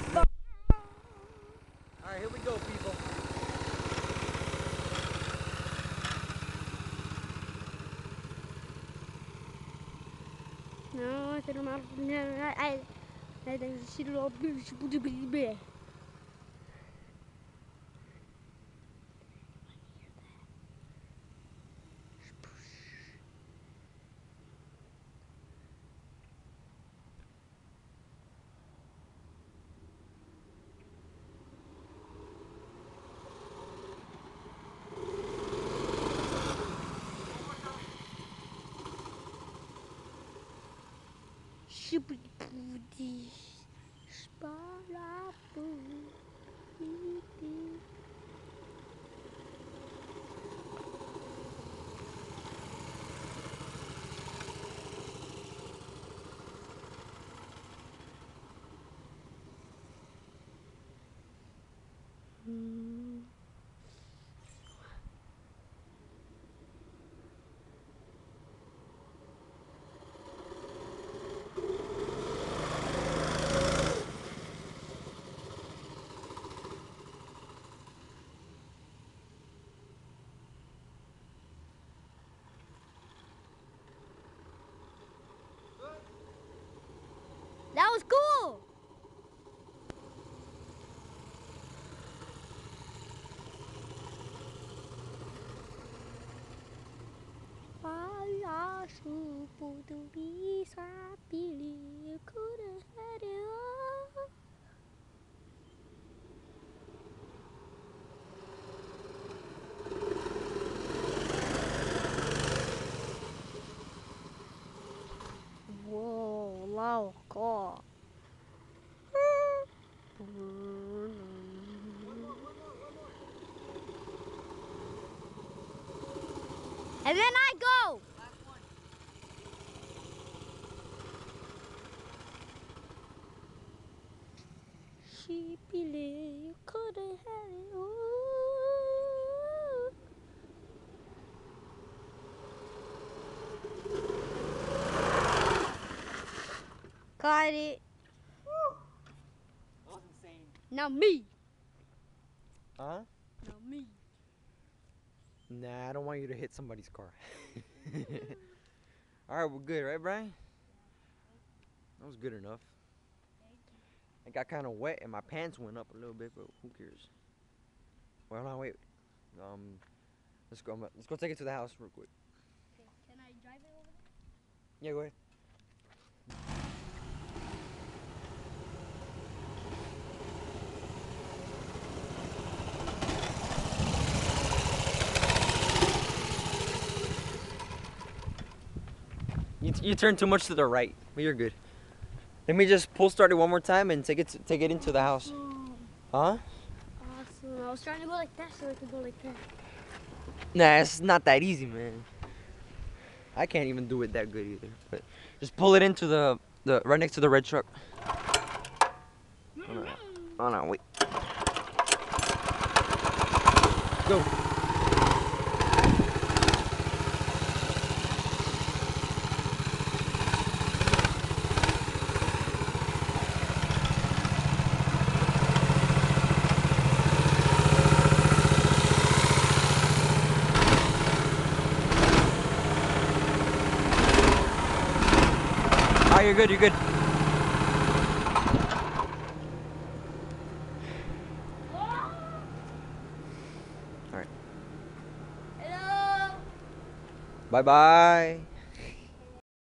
Alright, here we go, people. No, I don't know. I see the Lord. Shibudi Sparabu. That was cool. Payasu putu bisa pilih kuda hadiah. Whoa, low call. And then I go. She believed you couldn't have it. Ooh. Got it. That was insane. Now me. Huh? Now me. Nah, I don't want you to hit somebody's car. Alright, we're good, right, Brian? That was good enough. I got kind of wet and my pants went up a little bit, but who cares? Well, no, wait. Let's go take it to the house real quick. Okay, can I drive it over there? Yeah, go ahead. You turn too much to the right, but you're good. Let me just pull start it one more time and take it into the house. Huh? Awesome. I was trying to go like that so I could go like that. Nah, it's not that easy, man. I can't even do it that good either. But just pull it into the right next to the red truck. Oh no, wait. Go. Alright, you're good, you're good. Alright. Hello. Bye-bye.